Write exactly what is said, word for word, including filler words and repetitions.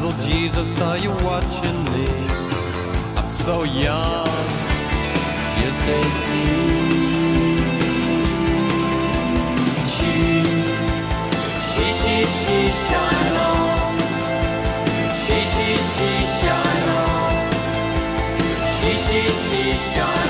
Little Jesus, are you watching me? I'm so young. Just can't see. She, she, she, she, shalom. She, she, she, shalom. She, she, she, shalom.